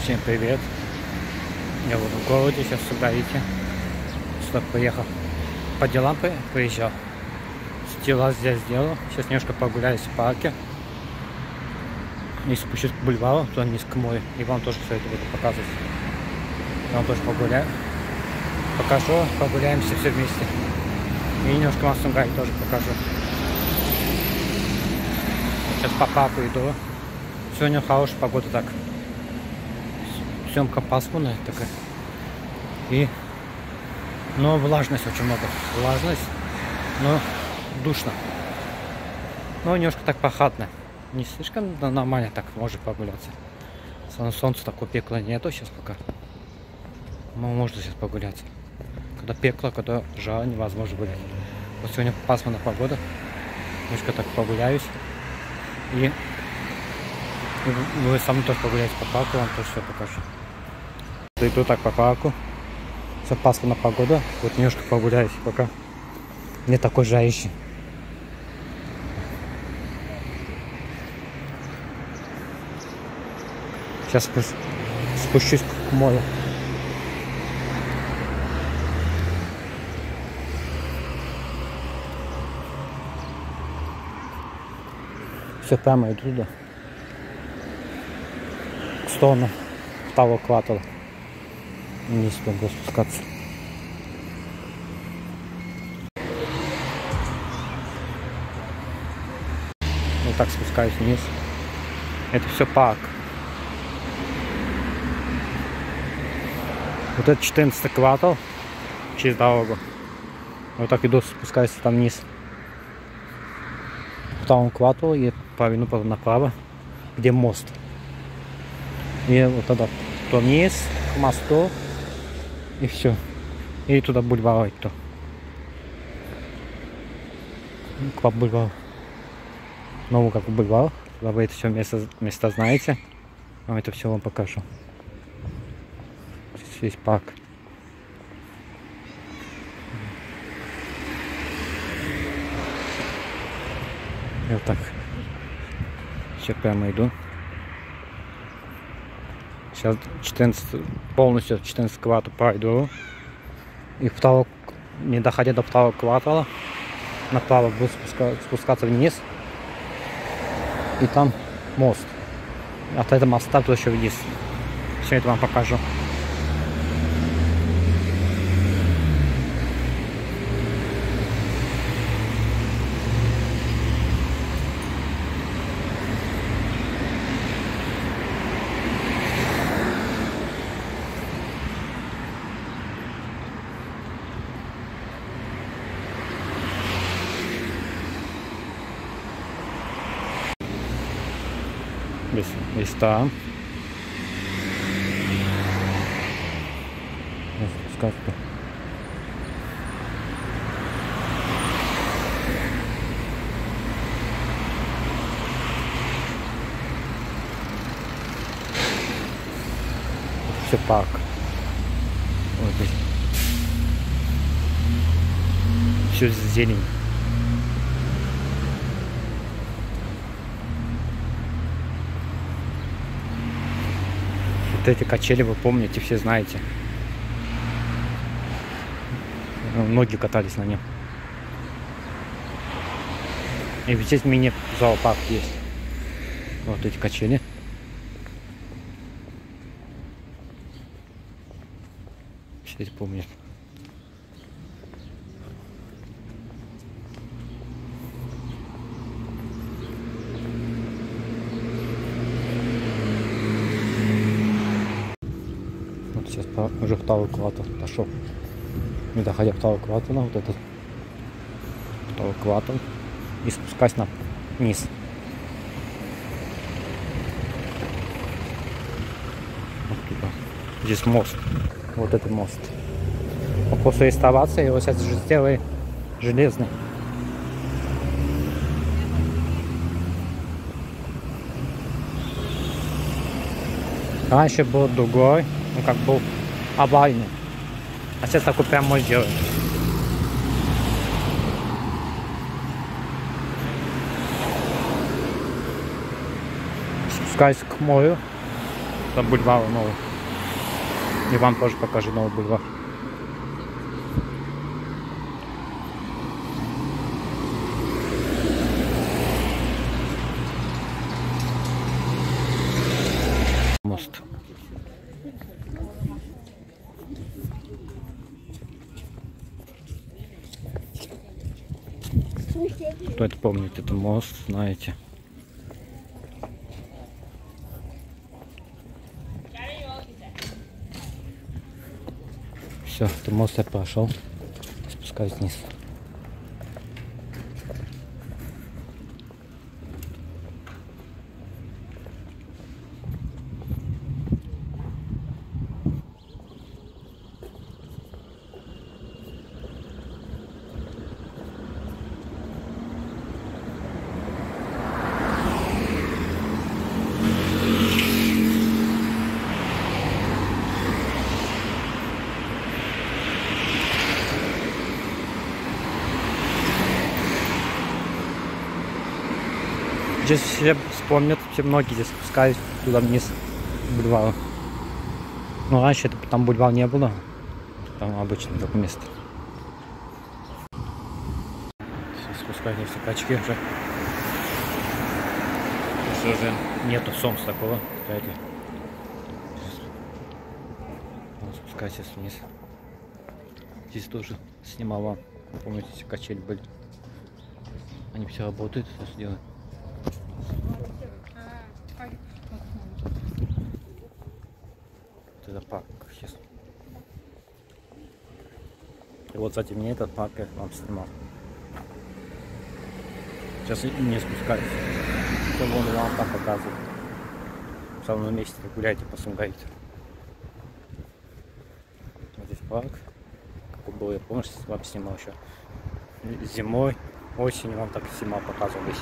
Всем привет! Я вот в городе сейчас, видите, сюда поехал. По делам приезжал. Дела здесь сделал. Сейчас немножко прогуляюсь в парке. И спущусь к бульвару, туда вниз к морю. И вам тоже все это буду показывать. Я вам тоже погуляю. Покажу, прогуляемся все вместе. И немножко вам Сунгай тоже покажу. Сейчас по парку иду. Сегодня хорошая погода так. Съемка пасмурная такая. Но влажность очень много. Влажность, но душно. Но немножко так прохладно. Не слишком нормально так может прогуляться. Солнца такого пекла нету сейчас пока. Но можно сейчас прогуляться. Когда пекло, когда жара, невозможно гулять. Вот сегодня пасмурная погода. Немножко так прогуляюсь. И вы со мной тоже погуляете по парку, вам тоже все покажу. Иду так по парку. Все пасмурная погода. Вот немножко прогуляюсь, пока не такой жарящий. Сейчас спущусь к морю. Все прямо иду туда. В сторону второго квартала. Вниз туда буду спускаться. Вот так спускаюсь вниз. Это все парк. Вот это 14 квартал через дорогу. Вот так иду, спускаюсь там вниз. По второму кварталу и половину направо, где мост. И вот тогда то вниз, к мосту, и все. И туда бульвар идти. К бульвару. Новый как бульвар. Вы это все место знаете. Вам это все вам покажу. Здесь есть парк. И вот так. Все прямо иду. Сейчас 14, полностью 14 квартал пройду. И не доходя до второго квартала, направо буду спускаться вниз. И там мост. От этого моста туда еще вниз. Все это вам покажу. Места. Спускаться. Все парк. Вот здесь. Все зелень. Вот эти качели вы помните, все знаете. Многие катались на нем. И здесь мини-зоопарк есть. Вот эти качели. Все здесь помнят. Вот сейчас уже второй квартал пошел. Не доходя второго квартала, вот этот второй квартал, и спускаюсь вниз. Вот туда. Здесь мост. Вот этот мост. А после реставрации его сейчас сделали железный. Раньше был другой, ну как был овальный. А сейчас такой прям мой делаем. Спускаюсь к морю. Там бульвар новый. И вам тоже покажу новый бульвар. Мост. Кто это помнит, это мост, знаете. Все, это мост я прошел. Спускаюсь вниз. Здесь все вспомнят, все многие здесь спускались туда вниз, бульвар. Ну, раньше там бульвар не было, там обычное такое место. Спускались все качки уже. Уже нету солнца такого, кстати. Спускайтесь вниз. Здесь тоже снимал вам, помните, эти качели были. Они все работают, все делают. Это парк сейчас. И вот, кстати, мне этот парк я вам снимал. Сейчас не спускаюсь. Все вон вам там показываю. В самом месте гуляйте по Сунгайте. Вот здесь парк. Какой был, я помню, вам снимал еще. Зимой, осенью вам так снимал, показывал весь.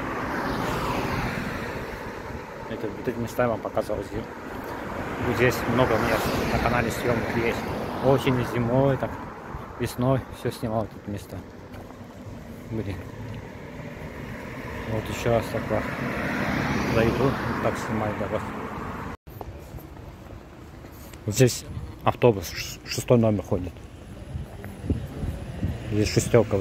Это вот эти места я вам показывал здесь. Вот здесь много у меня на канале съемок есть. Осенью, зимой, так, весной все снимал эти места. Были. Вот еще раз так зайду, так снимаю дорогу. Вот здесь автобус 6 номер ходит. Здесь шестерка.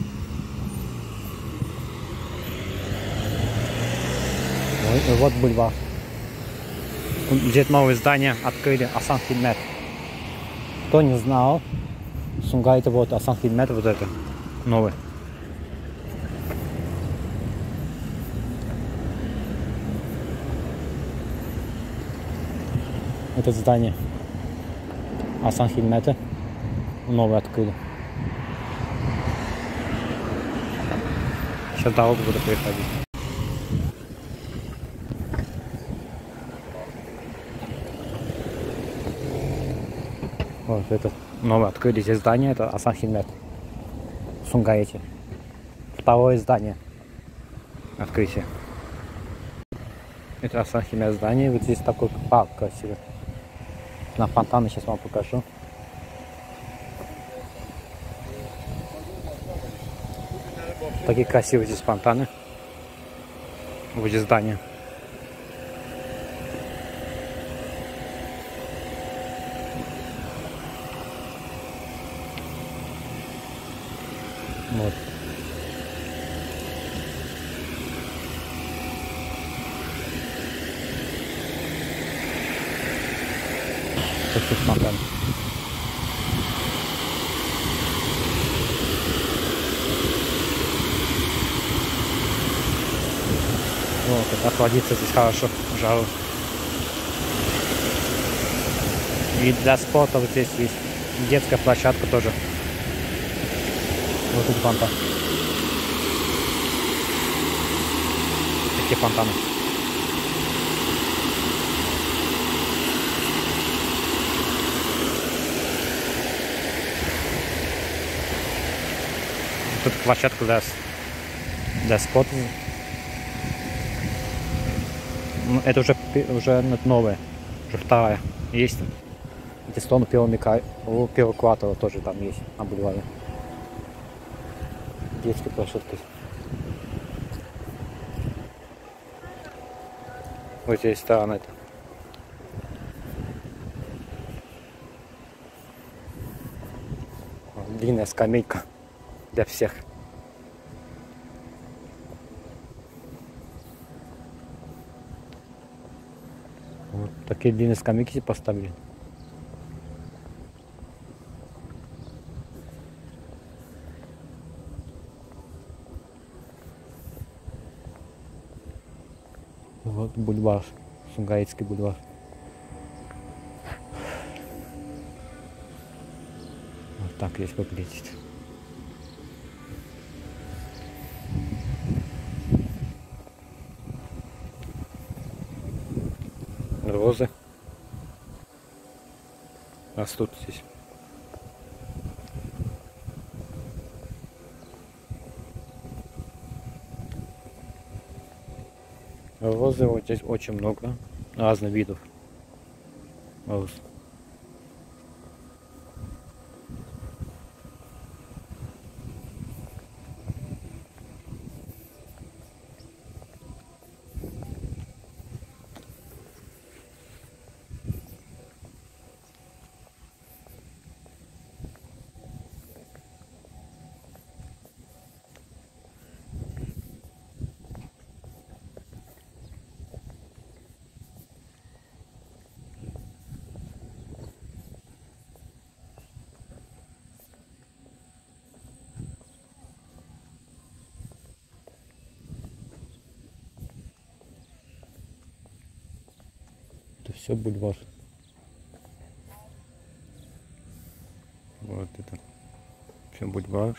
Вот бульвар. Здесь новое здание открыли, Асан Хидмет. Кто не знал, Сунгайте вот Асан Хидмет, вот это новый. Это здание Асан Хидмета новое открыли. Сейчас дорогу буду переходить. Вот это новое открыли здесь здание, это Асан Хидмет в Сунгаите. Второе здание открытие. Это Асан Хидмет здание, вот здесь такой парк красивый. На фонтаны сейчас вам покажу. Такие красивые здесь фонтаны. Вот здесь здание. Вот. Тут фонтан. Вот, охладиться здесь хорошо, жару. И для спорта вот здесь есть детская площадка тоже. Вот тут фонтан. Такие фонтаны. Тут площадка для спорта. Ну, это уже новая, уже вторая. Есть там. Эти стороны первого квартала тоже там есть на бульваре. Детские площадки. Вот здесь сторона это. длинная скамейка для всех. Вот такие длинные скамейки поставили. Вот бульвар, Сумгаитский бульвар. Вот так здесь выглядит. Розы растут здесь. Розы вот здесь очень много разных видов роз. Это все бульвар. Вот это все бульвар.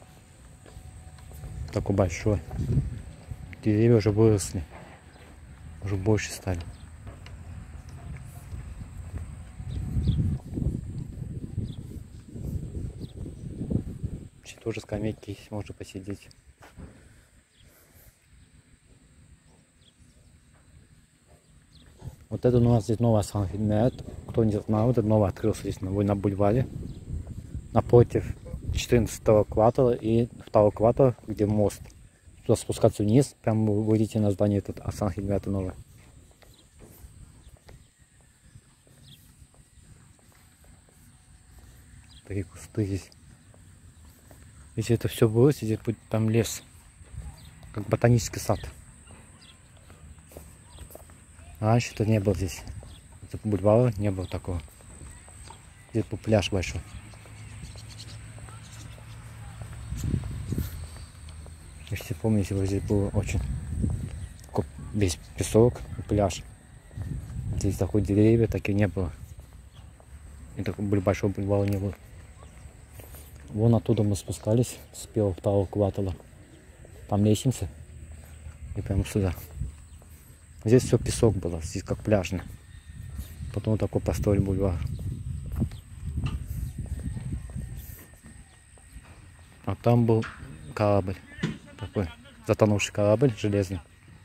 Такой большой. Деревья уже выросли. Уже больше стали. Здесь тоже скамейки есть, можно посидеть. Вот это у нас здесь новая Сан-Хельмет. Кто не знал, это новое открылся здесь на бульваре. Напротив 14-го квартала и 2-го квартала, где мост. Туда спускаться вниз, прям вы выйдете на здание тут Сан-Хельмета новое. Такие кусты здесь. Если это все было, здесь будет там лес. Как ботанический сад. Раньше-то не было здесь. Это бульвара не было такого. Здесь был пляж большой. Если помните, вот здесь было очень весь песок и пляж. Здесь такой деревья, таких не было. И такого большого бульвара не было. Вон оттуда мы спускались с 1-2 квартала. Там лестница. И прямо сюда. Здесь все песок было, здесь как пляжно. Потом такой построили бульвар. А там был корабль. Такой затонувший корабль железный.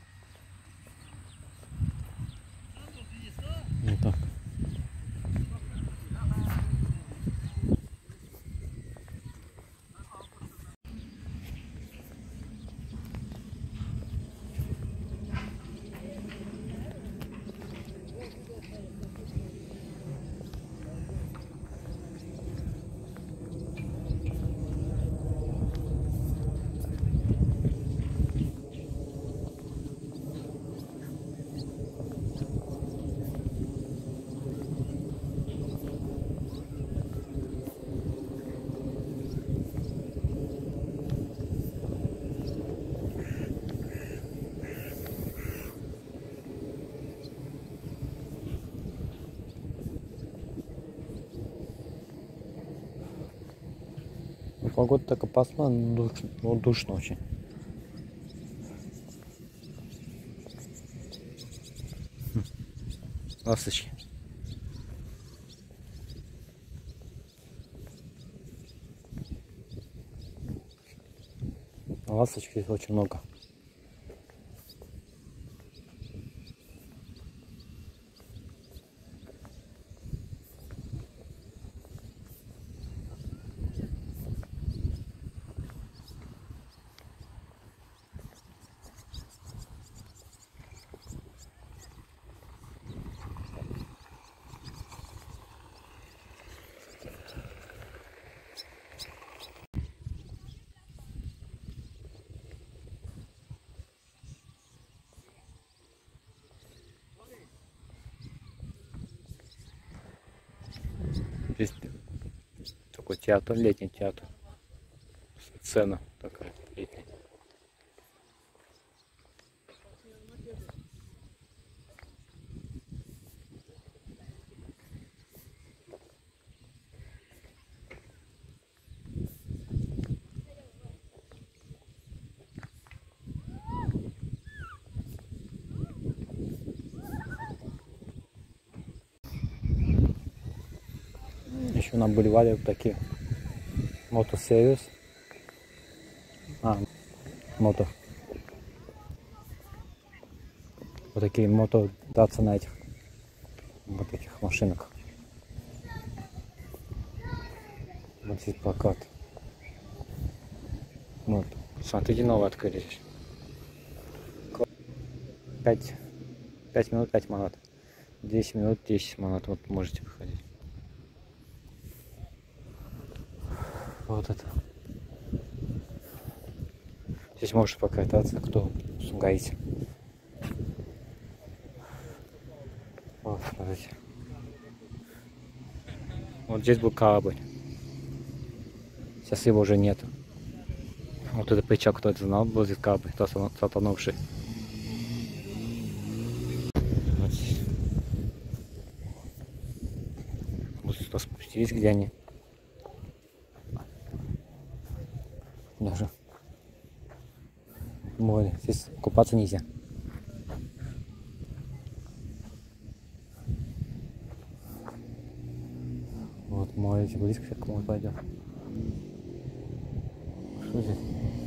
Вот так. Погода так опасна, но душно очень. Ласточки. Ласточек здесь очень много. Здесь такой театр, летний театр. Сцена такая летняя. Еще на бульваре такие мотосервис. Мото. Вот такие мото драться на этих вот таких машинах. Вот здесь плакат. Вот. Смотрите, новый открыли здесь. 5 минут 5 монат. 10 минут 10 монат. Вот можете выходить. Вот это. Здесь можешь покататься, кто сугаете. Вот, смотрите. Вот здесь был корабль. Сейчас его уже нет. Вот это причал, кто это знал, был здесь корабль, затонувший. Вот здесь. Вот сюда спустились, где они. Даже море. Здесь купаться нельзя. Вот море, близко к морю пойдем. Что здесь?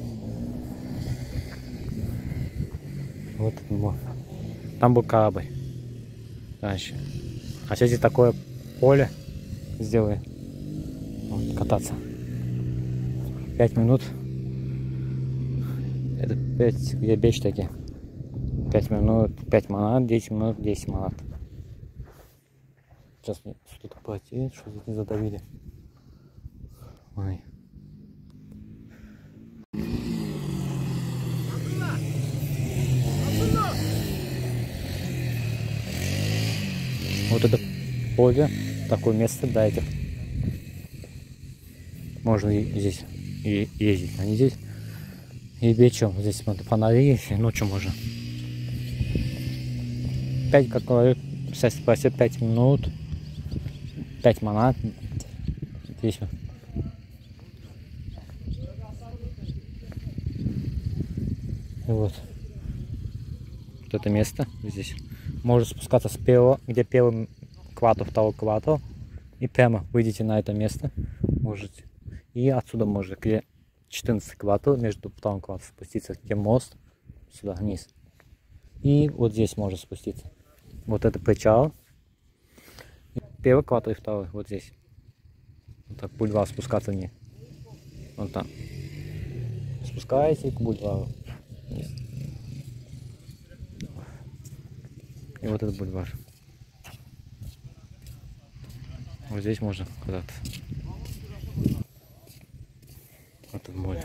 Вот это море. Там был корабль раньше. А сейчас здесь такое поле сделали. Вот, кататься. 5 минут. Это 5, где бечь такие. 5 минут, 5 монат, 10 минут, 10 монат. Сейчас мне что-то платить, что здесь не задавили. Ой. Вот это поле, такое место, да, этих. Можно и здесь и ездить, а не здесь. И вечером здесь фонари, и ночью можно. 5, как говорю, сейчас спросил, 5 минут, 5 монат. Здесь вот. И вот. Вот это место здесь. Можно спускаться с первого, где первый квартал, второй квартал. И прямо выйдете на это место. Можете. И отсюда можно, где 14 квартал, между вторым кварталом спуститься, где мост, сюда вниз. И вот здесь можно спуститься. Вот это причал. Первый квартал и второй, вот здесь. Вот так бульвар спускаться вниз. Вот там. Спускаете к бульвару. Вниз. И вот этот бульвар. Вот здесь можно куда-то. Вот это море.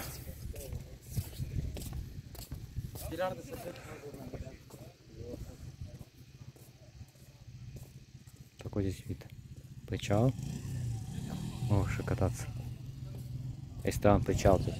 Такой здесь вид. Причал. Можешь кататься. Если там причал здесь.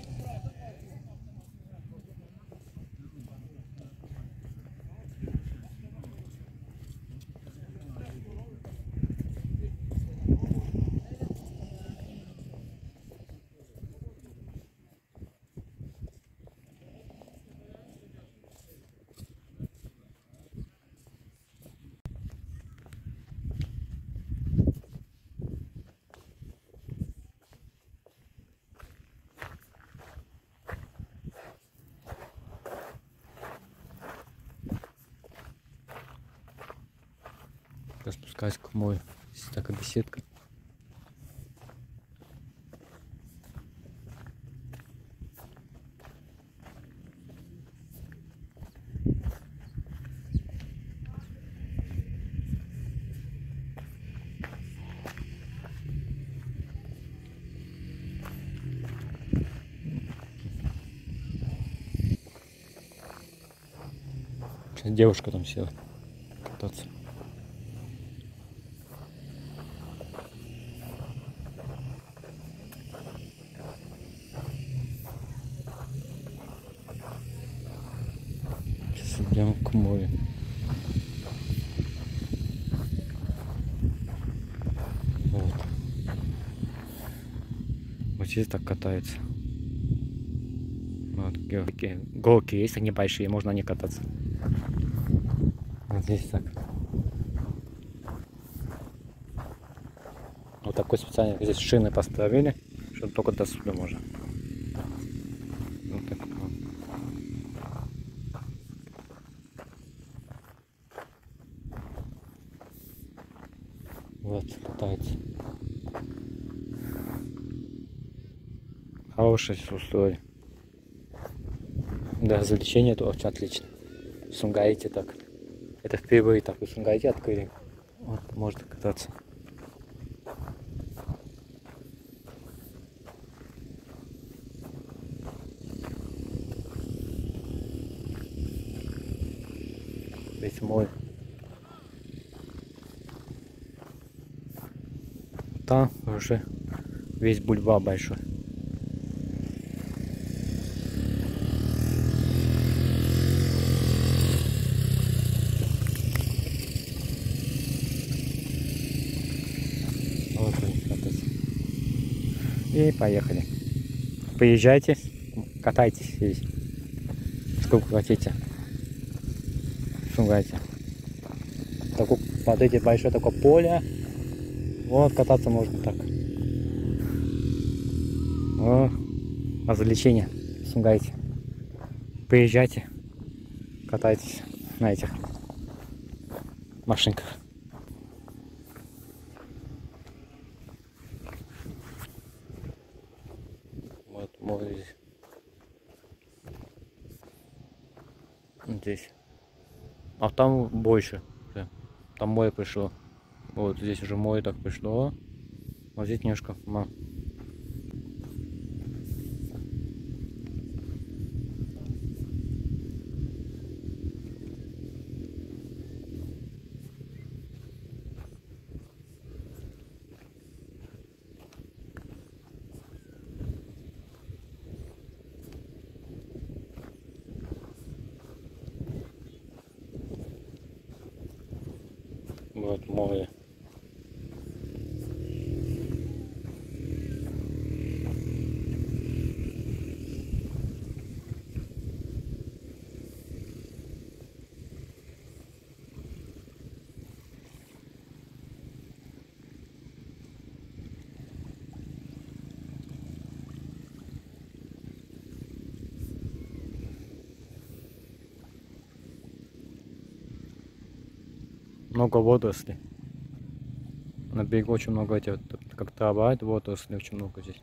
Я спускаюсь к морю. Здесь такая беседка. Сейчас девушка там села кататься. к морю. Вот. Вот здесь так катаются. Вот горки есть, они большие, можно не кататься. Вот здесь так. Вот такой специальный здесь шины поставили, чтобы только до сюда можно. Вот так. Вот, катается. Хорошее условие. Да, развлечение это очень отлично. В Сунгаите так. Это впервые так в Сунгаите открыли. Вот, можно кататься. Весь море. Там уже весь бульвар большой. Вот они катаются. И поехали. Приезжайте, катайтесь здесь. Сколько хотите. Сунгайте. Такое, смотрите, большое такое поле. Вот кататься можно так. О, развлечения. Сунгайте. Приезжайте, катайтесь на этих машинках. Вот море здесь. Здесь. А там больше. Там море пришло. Вот здесь уже море так пришло. Вот здесь немножко. Вот море. Много водорослей. На берегу очень много этих, как трава, водорослей очень много здесь.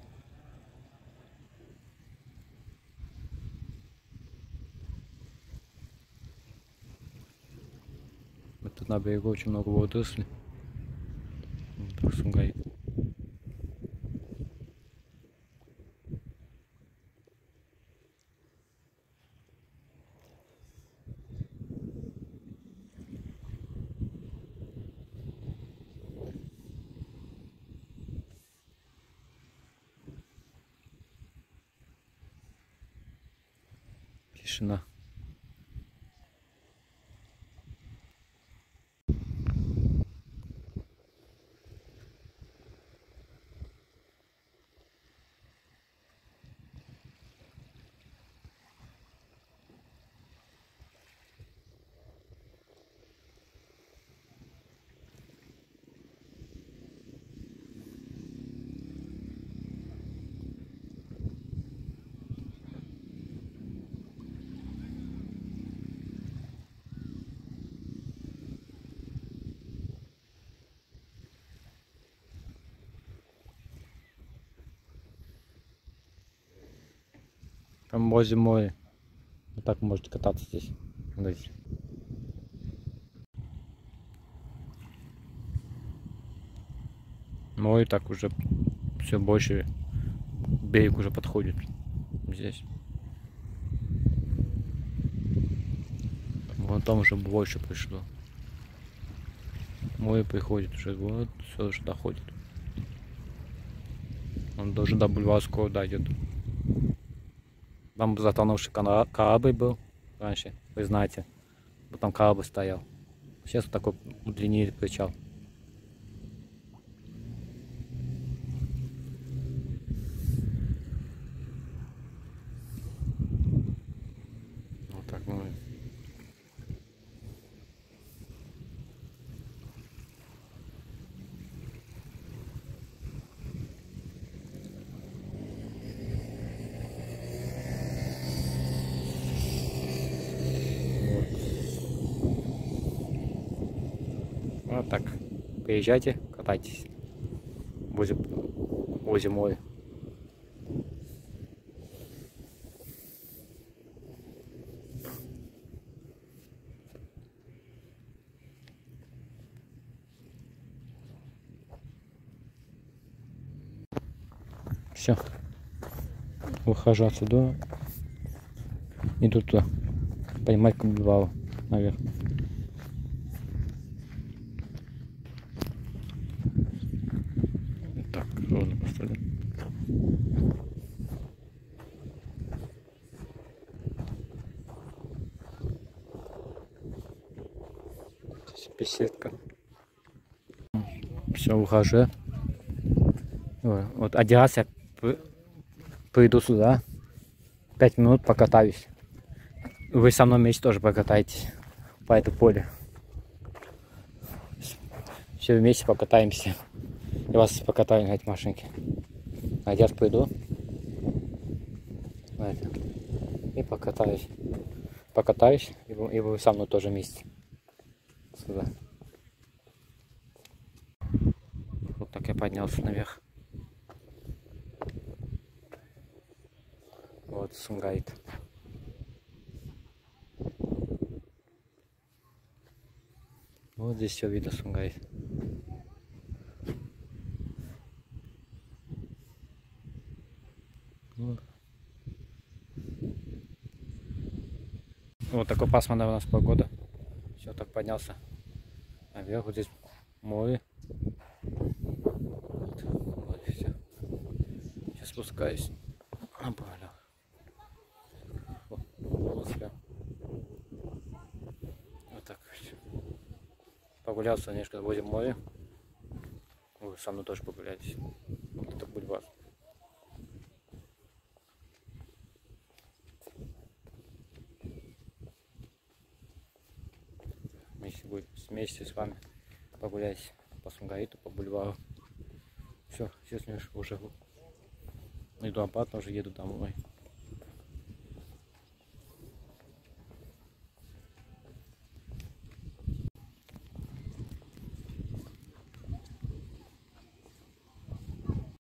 Вот тут на берегу очень много водорослей. Вот так Сунгай. Тишина. Там возле моря. Вот так можете кататься здесь. Смотрите. Море так уже все больше, берег уже подходит здесь. Вон там уже больше пришло. Море приходит уже, вот все уже доходит. Он даже до бульвара скоро дойдет. Там затонувший корабль был раньше, вы знаете. Там корабль стоял. Сейчас вот такой удлинили причал. Вот так, ну. Вот так. Приезжайте, катайтесь возле моря. Все. Выхожу отсюда. Иду туда. Поймать кабелаву наверх. Так, ровно поставлю. Здесь беседка. Все, ухожу. Вот один раз я приду сюда. 5 минут покатаюсь. Вы со мной вместе тоже покатаетесь по этому полю. Все вместе покатаемся. Я вас покатаю на этой машинке. Один раз приду. И покатаюсь. Покатаюсь, и вы со мной тоже вместе. Сюда. Вот так я поднялся наверх. Вот Сунгайт. Вот здесь все видно Сунгайт. Вот такой пасмурная у нас погода. Все, так поднялся наверх. Вот здесь море. Вот, все. Сейчас спускаюсь. Вот так. Погулялся немножко возле моря. Вы со мной тоже погуляйтесь. Вот это бульвар. Вместе с вами погулять по Сунгаиту, по бульвару. Все, сейчас уже иду обратно, уже еду домой.